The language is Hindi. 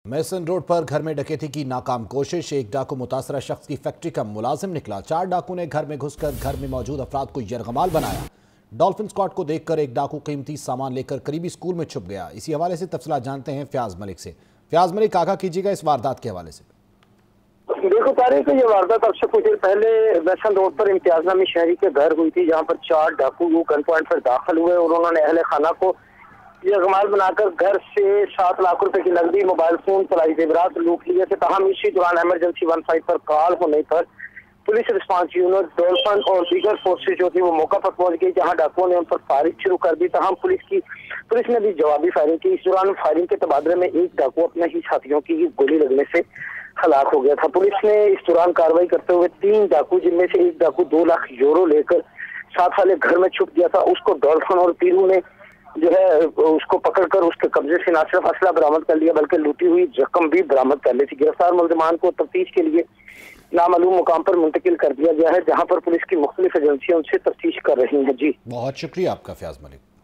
मैसन रोड पर घर में डकैती की नाकाम कोशिश। एक डाकू मुतासरा शख्स की फैक्ट्री का मुलाजिम निकला। 4 डाकू ने घर में घुसकर घर में मौजूद अफराद को यरगमाल बनाया। डॉल्फिन स्क्वाड को देखकर एक डाकू कीमती सामान लेकर करीबी स्कूल में छुप गया। इसी हवाले से तफसीलात जानते हैं फयाज मलिक से। फयाज मलिक, आगाह कीजिएगा इस वारदात के हवाले से। देखो तारीख, ये वारदात अब से कुछ देर पहले मैसन रोड पर इम्तियाज नामी शहरी के घर हुई थी, जहाँ पर 4 डाकू गन पॉइंट पर दाखिल हुए और उन्होंने अहले खाना को यरगमाल बनाकर घर से 7 लाख रुपए की नकदी, मोबाइल फोन, तलाई जेवरात लूट लिए थे। तहम इसी दौरान इमरजेंसी 15 पर कॉल होने पर पुलिस रिस्पांस यूनिट, डॉल्फिन और दीगर फोर्सेज जो थी वो मौका पर पहुंच गई, जहां डाकुओं ने उन पर फायरिंग शुरू कर दी। तहम पुलिस ने भी जवाबी फायरिंग की। इस दौरान फायरिंग के तबादले में एक डाकू अपने ही साथियों की गोली लगने से हलाक हो गया था। पुलिस ने इस दौरान कार्रवाई करते हुए 3 डाकू, जिनमें से एक डाकू 2 लाख यूरो लेकर साथ वाले घर में छुप गया था, उसको डॉल्फिन और पीरू ने जो है उसको पकड़कर उसके कब्जे से न सिर्फ असला बरामद कर लिया बल्कि लूटी हुई रकम भी बरामद कर ली थी। गिरफ्तार मुलजिमान को तफ्तीश के लिए नामालूम मुकाम पर मुंतकिल कर दिया गया है, जहां पर पुलिस की मुख्तलिफ एजेंसियां उनसे तफ्तीश कर रही हैं। जी, बहुत शुक्रिया आपका फयाज मलिक।